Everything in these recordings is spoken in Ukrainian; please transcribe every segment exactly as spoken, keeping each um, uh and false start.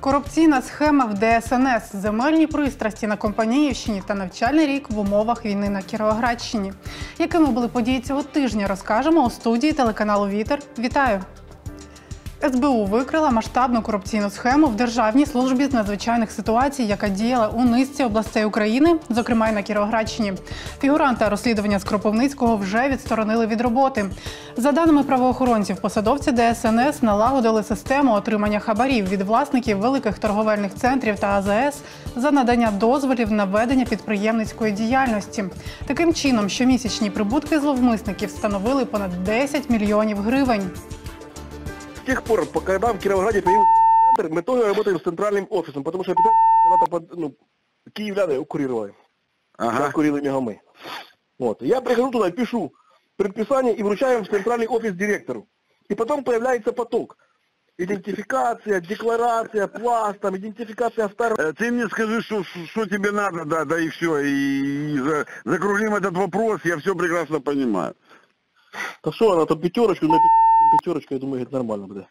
Корупційна схема в Де Ес Ен Ес, земельні пристрасті на Компаніївщині та навчальний рік в умовах війни на Кіровоградщині. Якими були події цього тижня, розкажемо у студії телеканалу «Вітер». Вітаю! Ес Бе У викрила масштабну корупційну схему в Державній службі з надзвичайних ситуацій, яка діяла у низці областей України, зокрема й на Кіровоградщині. Фігуранта розслідування з Кропивницького вже відсторонили від роботи. За даними правоохоронців, посадовці Де Ес Ен Ес налагодили систему отримання хабарів від власників великих торговельних центрів та А Зе Ес за надання дозволів на ведення підприємницької діяльності. Таким чином, щомісячні прибутки зловмисників становили понад десять мільйонів гривень. С тех пор, когда в Кировограде появился центр, мы тоже работаем с центральным офисом, потому что когда-то под, ну, киевляне курировали, ага. Курили мегамы. Вот. Я прихожу туда, пишу предписание и вручаем в центральный офис директору. И потом появляется поток. Идентификация, декларация, пласт, там, идентификация второго. Ты мне скажи, что, что тебе надо, да, да и все. И, и за, закруглим этот вопрос, я все прекрасно понимаю. Да что она там пятерочку, на пятерочку, я думаю, это нормально будет.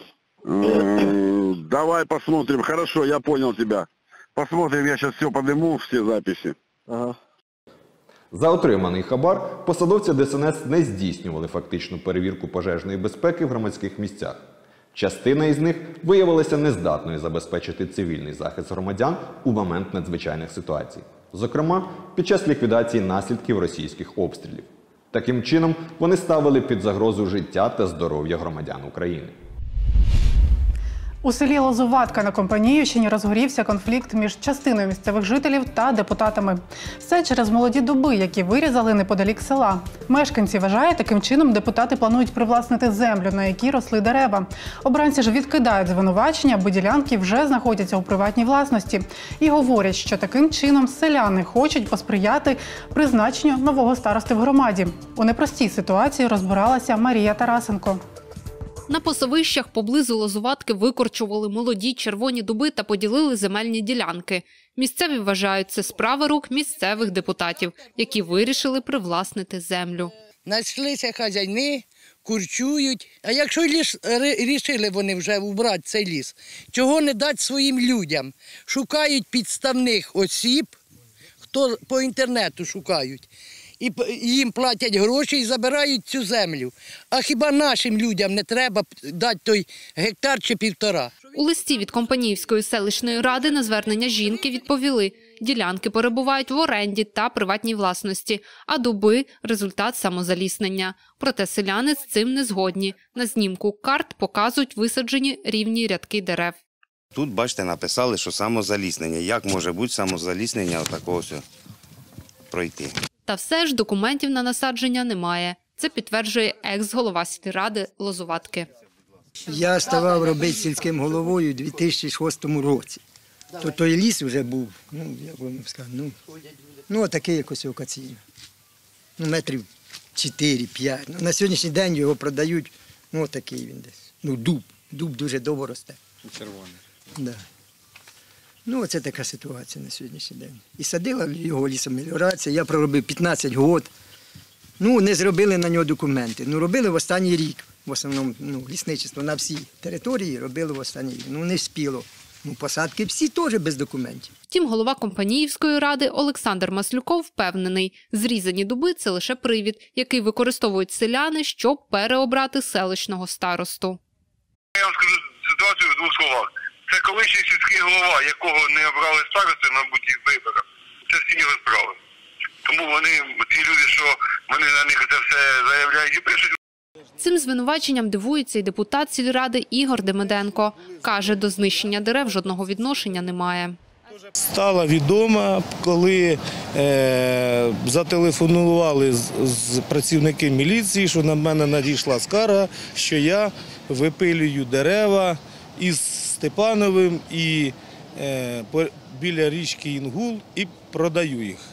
Давай посмотрим. Хорошо, я понял тебя. Посмотрим, я сейчас все подниму, все записи. Ага. За отриманий хабар посадовці Де Ес Ен Ес не здійснювали фактичну перевірку пожежної безпеки в громадських місцях. Частина із них виявилася нездатною забезпечити цивільний захист громадян у момент надзвичайних ситуацій. Зокрема, під час ліквідації наслідків російських обстрілів. Таким чином, вони ставили під загрозу життя та здоров'я громадян України. У селі Лозуватка на Компаніївщині розгорівся конфлікт між частиною місцевих жителів та депутатами. Все через молоді дуби, які вирізали неподалік села. Мешканці вважають, таким чином депутати планують привласнити землю, на якій росли дерева. Обранці ж відкидають звинувачення, бо ділянки вже знаходяться у приватній власності. І говорять, що таким чином селяни хочуть посприяти призначенню нового старости в громаді. У непростій ситуації розбиралася Марія Тарасенко. На пасовищах поблизу Лозуватки викорчували молоді червоні дуби та поділили земельні ділянки. Місцеві вважають, це справа рук місцевих депутатів, які вирішили привласнити землю. Знайшлися хазяйни, курчують. А якщо ліс, рішили вони вже убрати цей ліс, чого не дати своїм людям? Шукають підставних осіб, хто по інтернету шукають. І їм платять гроші і забирають цю землю. А хіба нашим людям не треба дати той гектар чи півтора? У листі від Компаніївської селищної ради на звернення жінки відповіли, ділянки перебувають в оренді та приватній власності, а дуби – результат самозаліснення. Проте селяни з цим не згодні. На знімку карт показують висаджені рівні рядки дерев. Тут, бачите, написали, що самозаліснення. Як може бути самозаліснення отакого все пройти? Та все ж документів на насадження немає. Це підтверджує екс-голова сільради Лозуватки. Я ставав робити сільським головою у дві тисячі шостому році. То той ліс вже був, ну, як вам сказати, ну, ну такий якось окаційний. Ну, метрів чотири-п'ять. Ну, на сьогоднішній день його продають, ну, такий він десь. Ну, дуб. Дуб дуже довго росте. Червоний. Да. Ну, оце така ситуація на сьогоднішній день. І садила його лісомеліорація, я проробив п'ятнадцять років. Ну, не зробили на нього документи. Ну, робили в останній рік. В основному, ну, лісничество на всій території робили в останній рік. Ну, не спіло. Ну, посадки всі теж без документів. Втім, голова Компаніївської ради Олександр Маслюков впевнений, зрізані дуби – це лише привід, який використовують селяни, щоб переобрати селищного старосту. Я вам скажу ситуацію в двох словах. Це колишній сільський голова, якого не обрали старости, мабуть, і виборах. Це всі його справи. Тому вони, ті люди, що вони на них це все заявляють і пишуть. Цим звинуваченням дивується і депутат сільради Ігор Демиденко. Каже, до знищення дерев жодного відношення немає. Стало відомо, коли е, зателефонували з, з працівники міліції, що на мене надійшла скарга, що я випилюю дерева із Степановим і е, по, біля річки Інгул і продаю їх.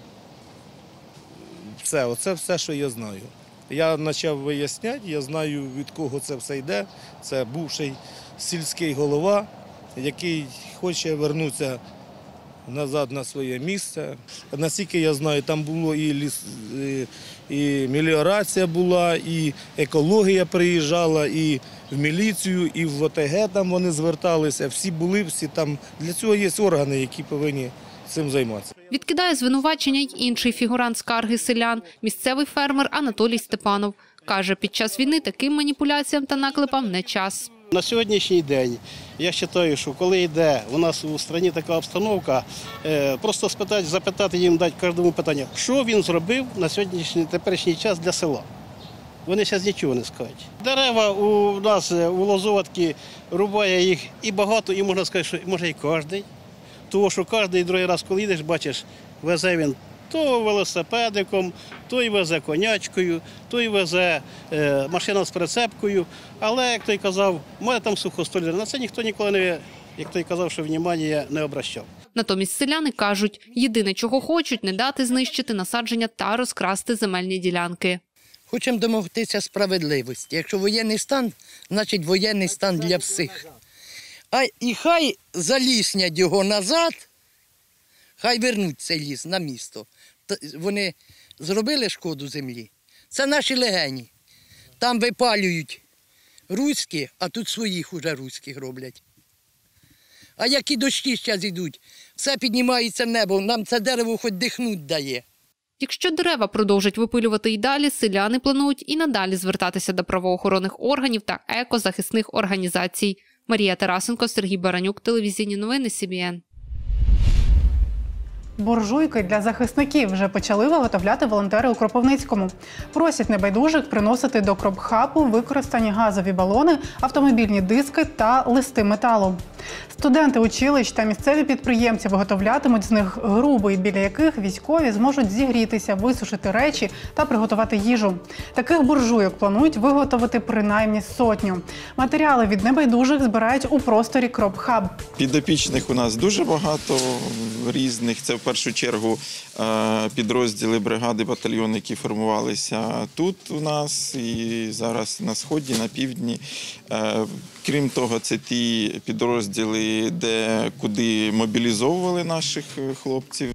Все, оце все, що я знаю. Я почав виясняти, я знаю, від кого це все йде. Це бувший сільський голова, який хоче повернутися назад на своє місце. Наскільки я знаю, там було і, ліс, і, і меліорація була, і екологія приїжджала, і в міліцію, і в О Те Ге там вони зверталися. Всі були, всі там. Для цього є органи, які повинні цим займатися. Відкидає звинувачення й інший фігурант скарги селян – місцевий фермер Анатолій Степанов. Каже, під час війни таким маніпуляціям та наклепам не час. На сьогоднішній день я вважаю, що коли йде у нас у країні така обстановка, просто спитати, запитати їм, дати кожному питання, що він зробив на сьогоднішній теперішній час для села. Вони зараз нічого не скажуть. Дерева у нас у Лозоватці рубає їх і багато, і можна сказати, що може і кожен. Тому що кожен другий раз, коли йдеш, бачиш, везе він то велосипедиком, то й везе конячкою, то й везе е, машина з прицепкою. Але, як той казав, має там сухостолір. На це ніхто ніколи не, як той казав, що внимання не обращав. Натомість селяни кажуть, єдине, чого хочуть – не дати знищити насадження та розкрасти земельні ділянки. Хочемо домогтися справедливості. Якщо воєнний стан, значить воєнний стан для всіх. А і хай заліснять його назад, хай вернуть цей ліс на місто. Вони зробили шкоду землі. Це наші легені. Там випалюють руські, а тут своїх уже руських роблять. А які дощі зараз йдуть, все піднімається в небо, нам це дерево хоч дихнуть дає. Якщо дерева продовжать випилювати й далі, селяни планують і надалі звертатися до правоохоронних органів та екозахисних організацій. Марія Тарасенко, Сергій Баранюк, телевізійні новини Сі Бі Ен. Буржуйки для захисників вже почали виготовляти волонтери у Кропивницькому. Просять небайдужих приносити до Кропхабу використані газові балони, автомобільні диски та листи металу. Студенти училищ та місцеві підприємці виготовлятимуть з них груби, біля яких військові зможуть зігрітися, висушити речі та приготувати їжу. Таких буржуйок планують виготовити принаймні сотню. Матеріали від небайдужих збирають у просторі Кропхаб. Підопічних у нас дуже багато різних. Це в першу чергу підрозділи бригади, батальйони, які формувалися тут у нас і зараз на Сході, на Півдні. Крім того, це ті підрозділи, де куди мобілізовували наших хлопців.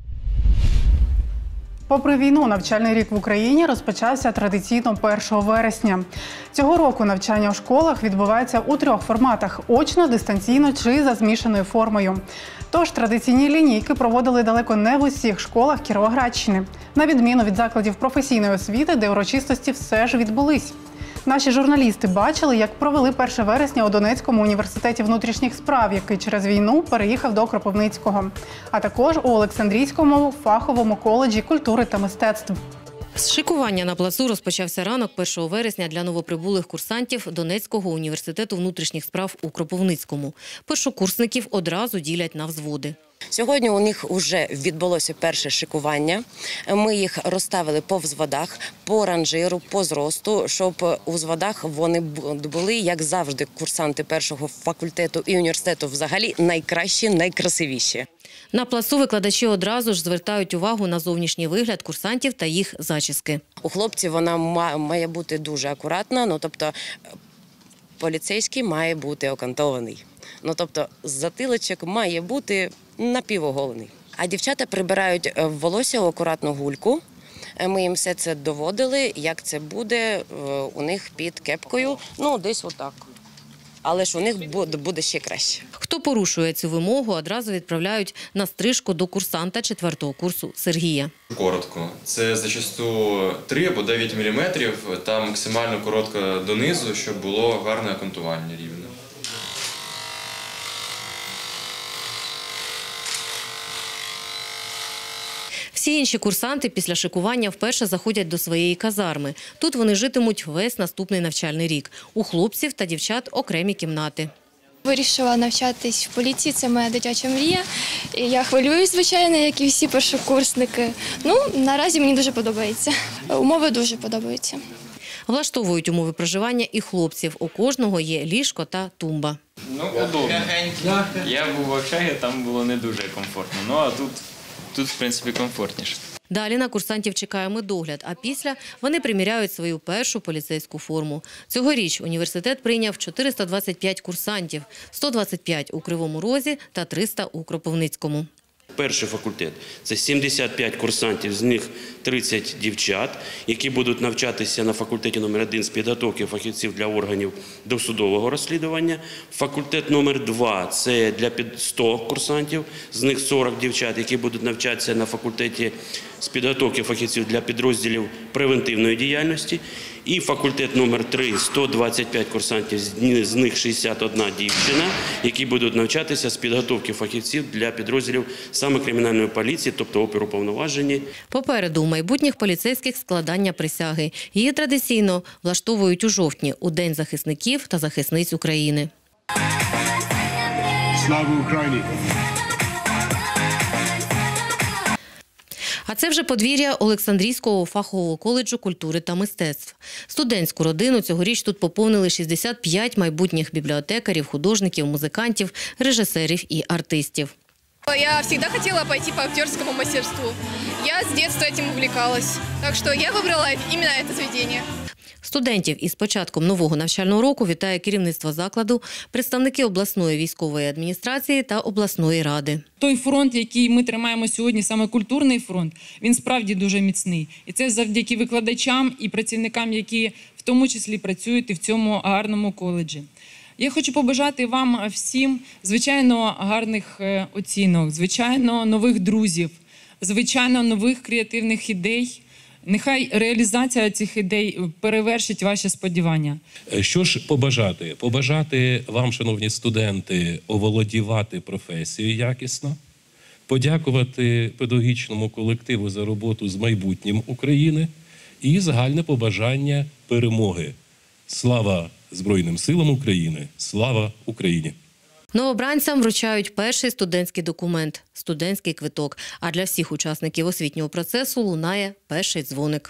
Попри війну, навчальний рік в Україні розпочався традиційно першого вересня. Цього року навчання у школах відбувається у трьох форматах – очно, дистанційно чи за змішаною формою. Тож традиційні лінійки проводили далеко не в усіх школах Кіровоградщини, на відміну від закладів професійної освіти, де урочистості все ж відбулись. Наші журналісти бачили, як провели перше вересня у Донецькому університеті внутрішніх справ, який через війну переїхав до Кропивницького, а також у Олександрійському фаховому коледжі культури та мистецтв. З шикування на плацу розпочався ранок першого вересня для новоприбулих курсантів Донецького університету внутрішніх справ у Кропивницькому. Першокурсників одразу ділять на взводи. Сьогодні у них вже відбулося перше шикування. Ми їх розставили по взводах, по ранжиру, по зросту, щоб у взводах вони були, як завжди, курсанти першого факультету і університету взагалі найкращі, найкрасивіші. На плацу викладачі одразу ж звертають увагу на зовнішній вигляд курсантів та їх зачіски. У хлопців вона має бути дуже акуратна, ну тобто поліцейський має бути окантований. Ну тобто затилочок має бути напівоголений. А дівчата прибирають волосся у акуратну гульку. Ми їм все це доводили, як це буде у них під кепкою, ну десь отак. Але ж у них буде ще краще. Хто порушує цю вимогу, одразу відправляють на стрижку до курсанта четвертого курсу Сергія. Коротко. Це зачасту три або дев'ять міліметрів, та максимально коротко донизу, щоб було гарне окантування рівне. Всі інші курсанти після шикування вперше заходять до своєї казарми. Тут вони житимуть весь наступний навчальний рік. У хлопців та дівчат окремі кімнати. Вирішила навчатись в поліції, це моя дитяча мрія. Я хвилююсь, звичайно, як і всі першокурсники. Ну, наразі мені дуже подобається. Умови дуже подобаються. Влаштовують умови проживання і хлопців. У кожного є ліжко та тумба. Ну, удобно. Я був в общагі, там було не дуже комфортно. Ну, а тут... Тут, в принципі, комфортніше. Далі на курсантів чекає медогляд, а після вони приміряють свою першу поліцейську форму. Цьогоріч університет прийняв чотириста двадцять п'ять курсантів, сто двадцять п'ять у Кривому Розі та триста у Кропивницькому. Перший факультет – це сімдесят п'ять курсантів, з них тридцять дівчат, які будуть навчатися на факультеті номер один з підготовки фахівців для органів досудового розслідування. Факультет номер два – це для сто курсантів, з них сорок дівчат, які будуть навчатися на факультеті з підготовки фахівців для підрозділів превентивної діяльності. І факультет номер три – сто двадцять п'ять курсантів, з них шістдесят одна дівчина, які будуть навчатися з підготовки фахівців для підрозділів саме кримінальної поліції, тобто оперуповноважені. Попереду у майбутніх поліцейських складання присяги. Її традиційно влаштовують у жовтні, у День захисників та захисниць України. Слава Україні! А це вже подвір'я Олександрійського фахового коледжу культури та мистецтв. Студентську родину цьогоріч тут поповнили шістдесят п'ять майбутніх бібліотекарів, художників, музикантів, режисерів і артистів. Я всегда хотела пойти по актерскому мастерству. Я с детства этим увлекалась. Так что я выбрала именно это заведение. Студентів із початком нового навчального року вітає керівництво закладу, представники обласної військової адміністрації та обласної ради. Той фронт, який ми тримаємо сьогодні, саме культурний фронт, він справді дуже міцний. І це завдяки викладачам і працівникам, які в тому числі працюють і в цьому гарному коледжі. Я хочу побажати вам всім, звичайно, гарних оцінок, звичайно, нових друзів, звичайно, нових креативних ідей. Нехай реалізація цих ідей перевершить ваші сподівання. Що ж побажати? Побажати вам, шановні студенти, оволодівати професією якісно, подякувати педагогічному колективу за роботу з майбутнім України і загальне побажання перемоги. Слава Збройним силам України! Слава Україні! Новобранцям вручають перший студентський документ – студентський квиток. А для всіх учасників освітнього процесу лунає перший дзвоник.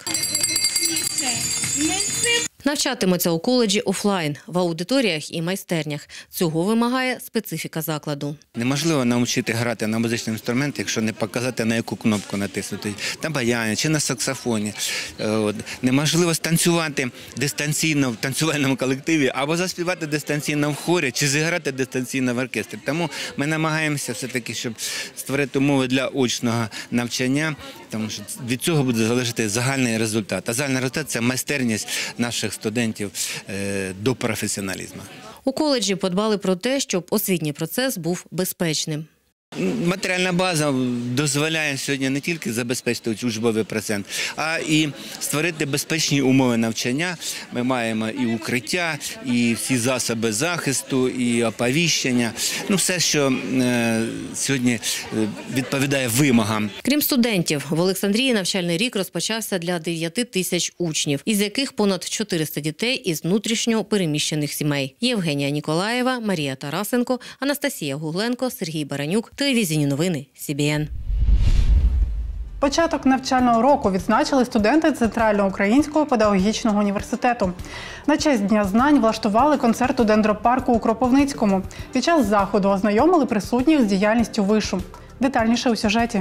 Навчатимуться у коледжі офлайн, в аудиторіях і майстернях. Цього вимагає специфіка закладу. Неможливо навчити грати на музичному інструменті, якщо не показати, на яку кнопку натиснути. На баяні чи на саксофоні. От. Неможливо станцювати дистанційно в танцювальному колективі, або заспівати дистанційно в хорі, чи зіграти дистанційно в оркестрі. Тому ми намагаємося все-таки, щоб створити умови для очного навчання, тому що від цього буде залежати загальний результат. А загальний результат – це майстерність наших студентів до професіоналізму. У коледжі подбали про те, щоб освітній процес був безпечним. Матеріальна база дозволяє сьогодні не тільки забезпечити учбовий процес, а і створити безпечні умови навчання. Ми маємо і укриття, і всі засоби захисту, і оповіщення. Ну, все, що е, сьогодні відповідає вимогам. Крім студентів, в Олександрії навчальний рік розпочався для дев'яти тисяч учнів, із яких понад чотириста дітей із внутрішньо переміщених сімей. Євгенія Ніколаєва, Марія Тарасенко, Анастасія Гугленко, Сергій Баранюк. Телевізійні новини Сі Бі Ен. Початок навчального року відзначили студенти Центральноукраїнського педагогічного університету. На честь Дня знань влаштували концерт у дендропарку у Кропивницькому. Під час заходу ознайомили присутніх з діяльністю вишу. Детальніше у сюжеті.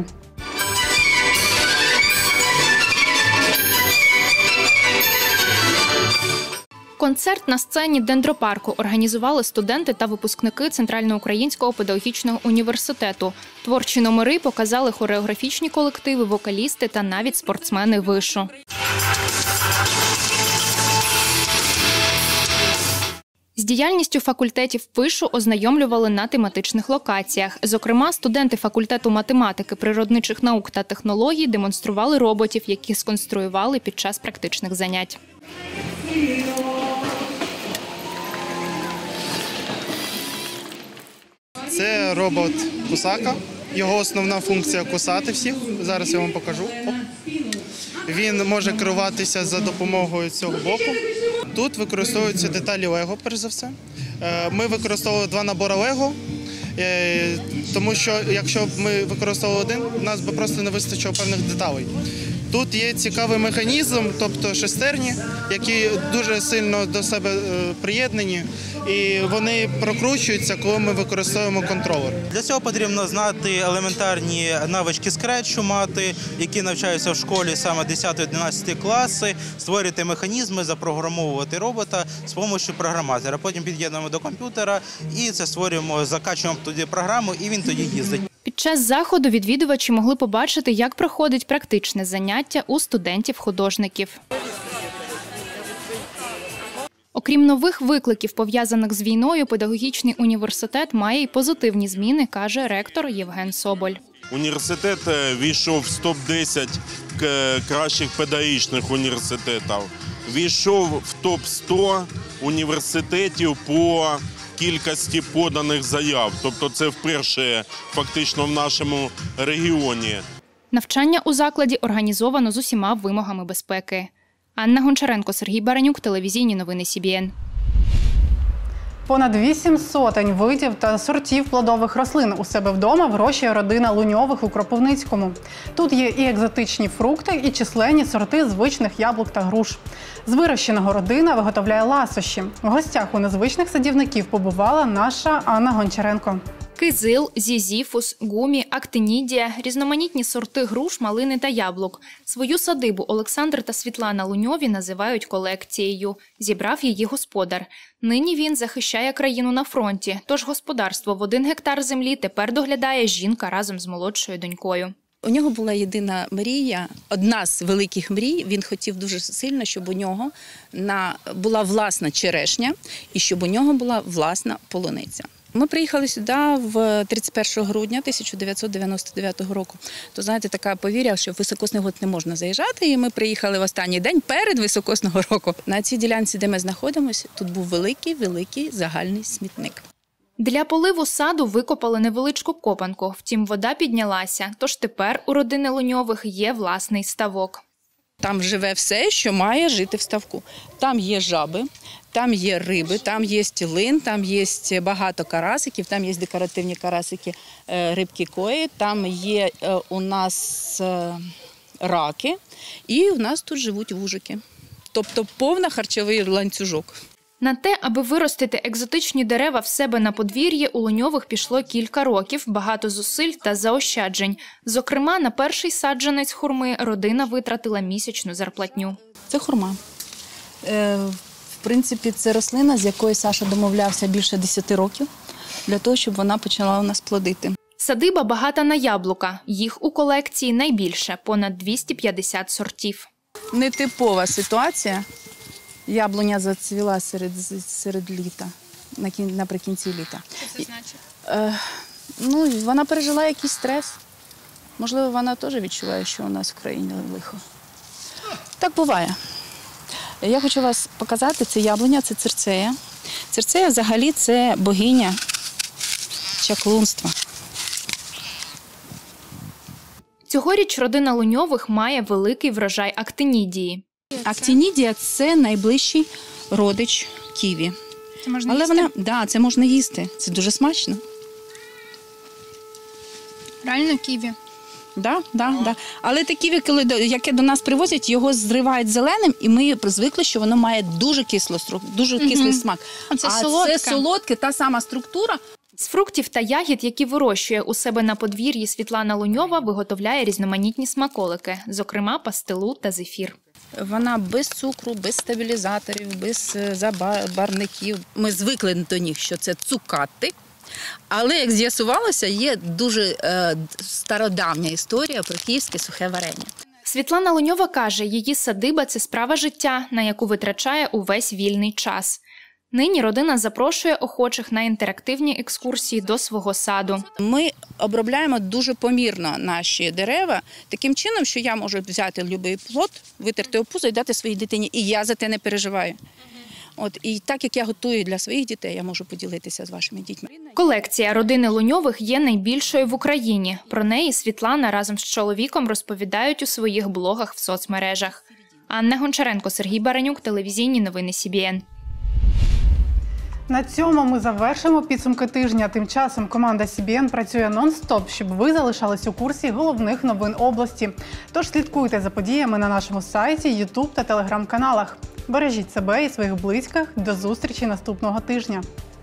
Концерт на сцені дендропарку організували студенти та випускники Центральноукраїнського педагогічного університету. Творчі номери показали хореографічні колективи, вокалісти та навіть спортсмени вишу. З діяльністю факультетів вишу ознайомлювали на тематичних локаціях. Зокрема, студенти факультету математики, природничих наук та технологій демонстрували роботів, які сконструювали під час практичних занять. Це робот Кусака. Його основна функція – кусати всіх. Зараз я вам покажу. Він може керуватися за допомогою цього боку. Тут використовуються деталі Лего, перш за все. Ми використовували два набори Лего, тому що якщо б ми використовували один, у нас би просто не вистачило певних деталей. Тут є цікавий механізм, тобто шестерні, які дуже сильно до себе приєднані, і вони прокручуються, коли ми використовуємо контролер. Для цього потрібно знати елементарні навички скретчу мати, які навчаються в школі саме десятий-одинадцятий класи, створювати механізми, запрограмовувати робота з допомогою програматора. Потім під'єднуємо до комп'ютера і це створюємо, закачуємо туди програму, і він тоді їздить. Під час заходу відвідувачі могли побачити, як проходить практичне заняття у студентів-художників. Окрім нових викликів, пов'язаних з війною, педагогічний університет має й позитивні зміни, каже ректор Євген Соболь. Університет війшов в топ десять кращих педагогічних університетів. Війшов в топ сто університетів по кількості поданих заяв. Тобто це вперше фактично в нашому регіоні. Навчання у закладі організовано з усіма вимогами безпеки. Анна Гончаренко, Сергій Баранюк, телевізійні новини Сі Бі Ен. Понад вісім сотень видів та сортів плодових рослин у себе вдома вирощує родина Луньових у Кропивницькому. Тут є і екзотичні фрукти, і численні сорти звичних яблук та груш. З вирощеного родина виготовляє ласощі. В гостях у незвичних садівників побувала наша Анна Гончаренко. Кизил, зізіфус, гумі, актинідія, різноманітні сорти груш, малини та яблук. Свою садибу Олександр та Світлана Луньові називають колекцією. Зібрав її господар. Нині він захищає країну на фронті, тож господарство в один гектар землі тепер доглядає жінка разом з молодшою донькою. У нього була єдина мрія, одна з великих мрій. Він хотів дуже сильно, щоб у нього була власна черешня і щоб у нього була власна полуниця. Ми приїхали сюди в тридцять першого грудня тисяча дев'ятсот дев'яносто дев'ятого року. То, знаєте, така повір'я, що в високосний год не можна заїжджати, і ми приїхали в останній день перед високосного року. На цій ділянці, де ми знаходимося, тут був великий-великий загальний смітник. Для поливу саду викопали невеличку копанку, втім вода піднялася, тож тепер у родини Луньових є власний ставок. Там живе все, що має жити в ставку. Там є жаби, там є риби, там є лин, там є багато карасиків, там є декоративні карасики, рибки кої, там є у нас раки і у нас тут живуть вужики. Тобто повний харчовий ланцюжок. На те, аби виростити екзотичні дерева в себе на подвір'ї, у Луньових пішло кілька років, багато зусиль та заощаджень. Зокрема, на перший саджанець хурми родина витратила місячну зарплатню. Це хурма. В принципі, це рослина, з якою Саша домовлявся більше десяти років, для того, щоб вона почала у нас плодити. Садиба багата на яблука. Їх у колекції найбільше – понад двісті п'ятдесят сортів. Нетипова ситуація. Яблуня зацвіла серед, серед літа, наприкінці літа. Що це значить? Е, ну, вона пережила якийсь стрес. Можливо, вона теж відчуває, що у нас в країні лихо. Так буває. Я хочу вас показати, це яблуня, це цирцея. Цирцея взагалі це богиня чаклунства. Цьогоріч родина Луньових має великий врожай актинідії. Актинідія – це найближчий родич ківі. Це можна Але їсти? вона, да, це можна їсти. Це дуже смачно. Реально ківі? Да, да, да. Але те ківі, коли, яке до нас привозять, його зривають зеленим, і ми звикли, що воно має дуже кисло, дуже кислий Угу. смак. А це а солодке. це солодке, та сама структура. З фруктів та ягід, які вирощує у себе на подвір'ї Світлана Луньова, виготовляє різноманітні смаколики, зокрема пастилу та зефір. Вона без цукру, без стабілізаторів, без забарвників. Ми звикли до них, що це цукати. Але, як з'ясувалося, є дуже е, стародавня історія про київське сухе варення. Світлана Луньова каже, її садиба – це справа життя, на яку витрачає увесь вільний час. Нині родина запрошує охочих на інтерактивні екскурсії до свого саду. Ми обробляємо дуже помірно наші дерева, таким чином, що я можу взяти будь-який плод, витерти опузо і дати своїй дитині. І я за те не переживаю. От, і так, як я готую для своїх дітей, я можу поділитися з вашими дітьми. Колекція родини Луньових є найбільшою в Україні. Про неї Світлана разом з чоловіком розповідають у своїх блогах в соцмережах. Анна Гончаренко, Сергій Баранюк, телевізійні новини Сі Бі Ен. На цьому ми завершимо підсумки тижня. Тим часом команда Сі Бі Ен працює нон-стоп, щоб ви залишались у курсі головних новин області. Тож слідкуйте за подіями на нашому сайті, Ютуб та Телеграм-каналах. Бережіть себе і своїх близьких. До зустрічі наступного тижня.